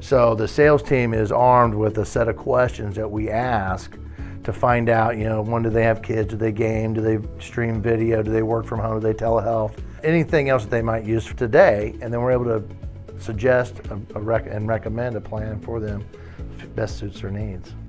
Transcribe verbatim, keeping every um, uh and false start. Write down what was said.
So the sales team is armed with a set of questions that we ask to find out, you know, when do they have kids, do they game, do they stream video, do they work from home, do they telehealth, anything else that they might use for today, and then we're able to suggest a, a rec and recommend a plan for them that best suits their needs.